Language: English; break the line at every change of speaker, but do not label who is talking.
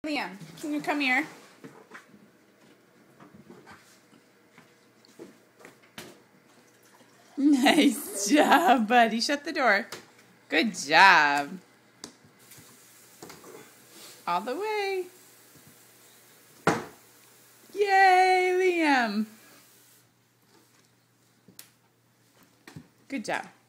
Liam, can you come here? Nice job, buddy. Shut the door. Good job. All the way. Yay, Liam. Good job.